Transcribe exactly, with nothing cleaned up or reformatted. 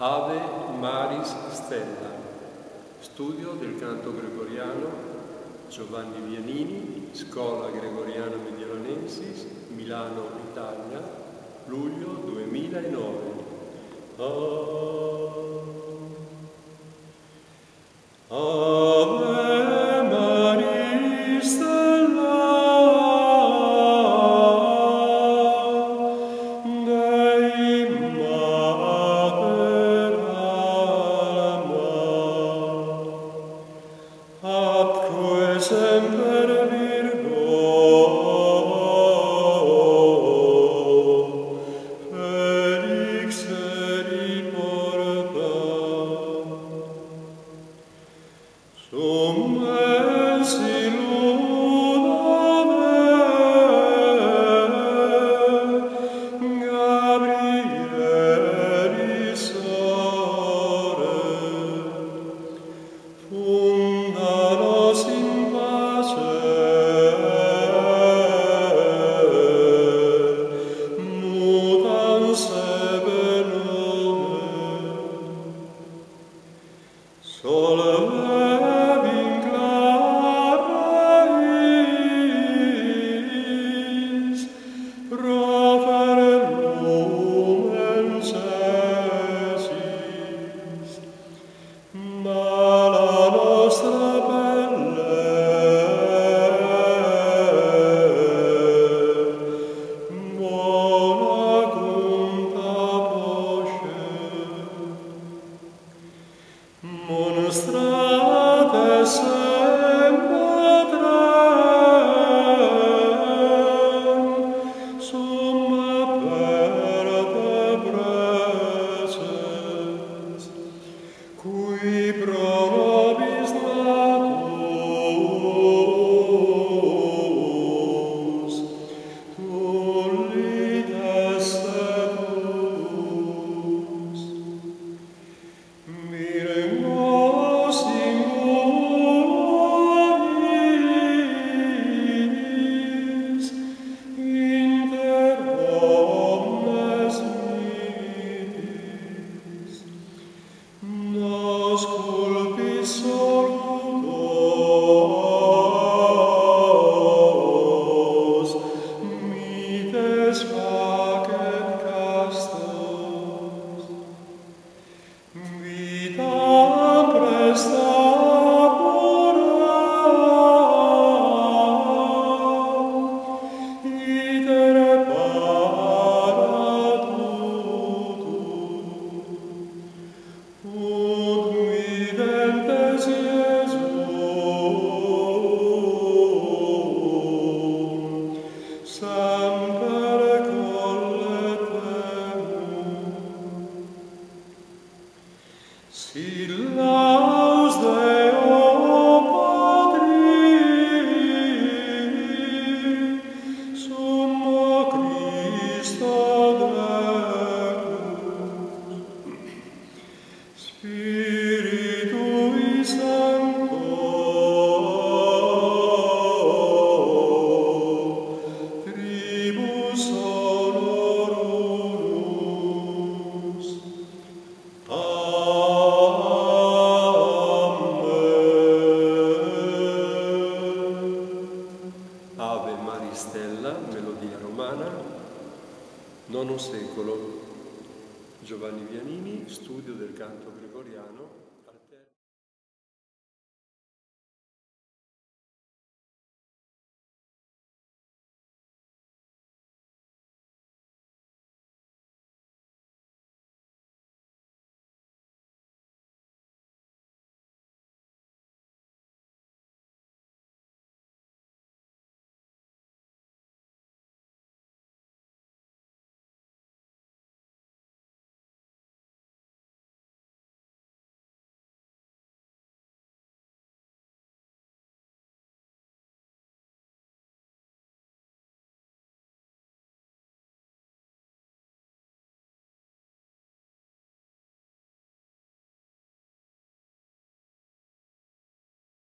Ave Maris Stella, studio del canto gregoriano, Giovanni Vianini, Scola Gregoriana Mediolanensis, Milano, Italia, luglio duemilanove. Ave Maris Stella, Dei Mater ama, atque semper Virgo, felix eri porta, sum mensi lunae, Gabrielis ore, funda nos in pace, mutans ebe nomen, solve vinclaris, profere lumen cesis, ma la nostra pelle buona cunta posce, mostrate semperem summa perte preces, qui pro nobis natus tullit esse tuus. Miremos singularis inter omnes mitis, nos culpis sortutos, mites facet castos, vitam presta pura, itere para tutum, ut videntes Iesum, semper colletemus. Si laus Deo Patri, summo Christo Decus, Spiritui Sancto, tribus honorum, Ave Maris Stella, melodia romana, nono secolo. Giovanni Vianini, studio del canto gregoriano.